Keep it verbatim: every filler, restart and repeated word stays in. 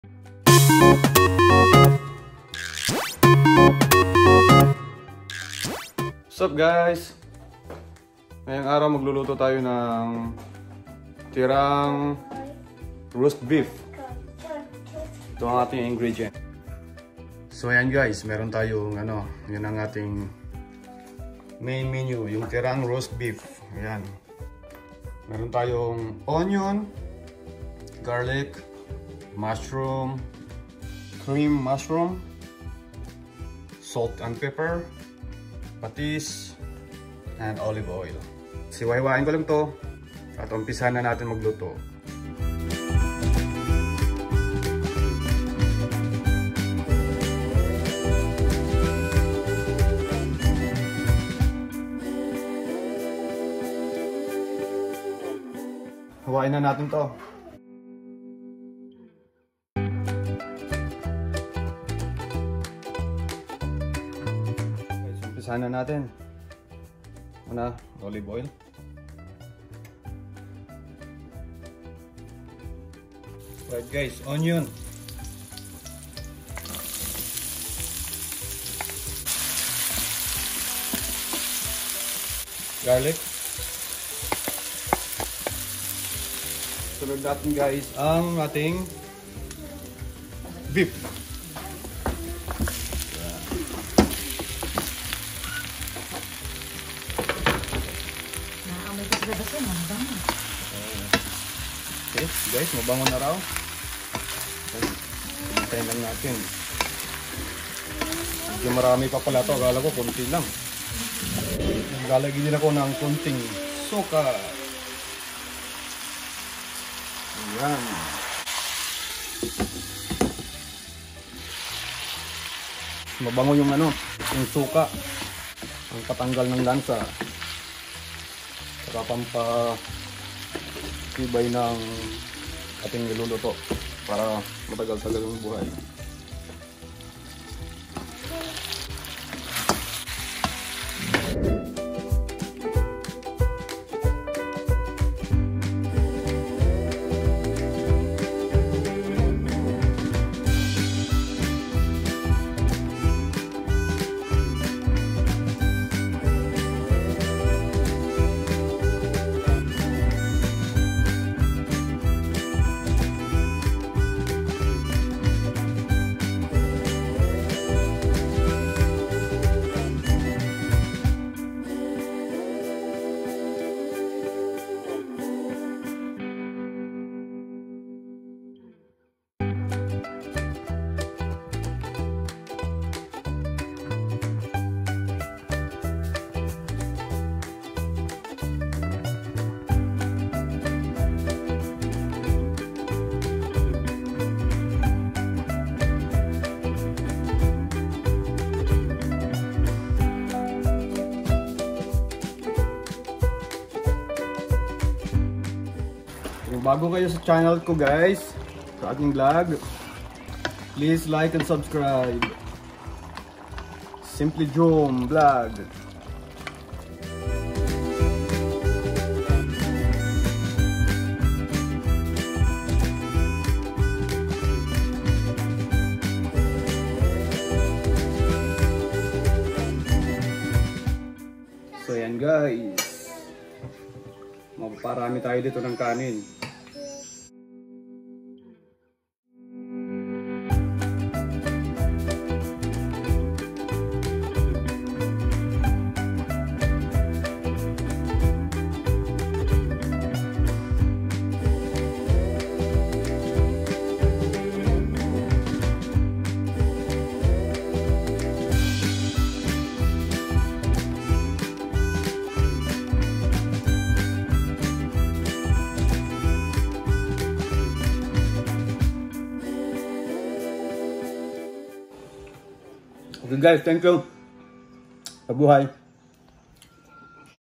What's up guys? Ngayong araw magluluto tayo ng tirang roast beef. Ito ang ating ingredient. So ayan guys, meron tayong ano, yun ang ating main menu, yung tirang roast beef. Ayan. Meron tayong onion, garlic, mushroom, cream mushroom, salt and pepper, patis, and olive oil. Siwahiwain ko lang to at umpisahan na natin magluto. Hawain na natin to. Umpisahan na natin. Una, olive oil. Right guys, onion. Garlic. Sunod natin guys ang ating beef. Okay guys, mabango na raw. Hintayin lang natin. Medyo marami pa pala ito. Akala ko konti lang. Lalagyan din ako ng konting suka. Ayan. Mabango yung ano, yung suka. Ang katanggal ng lansa. Saka pampatibay ng ating niluluto para matagal-tagal yung buhay. Kung bago kayo sa channel ko guys, sa aking vlog, please like and subscribe. Simply Jom Vlog. So yan guys, mapaparami tayo dito ng kanin. Okay guys, thank you. Mabuhay.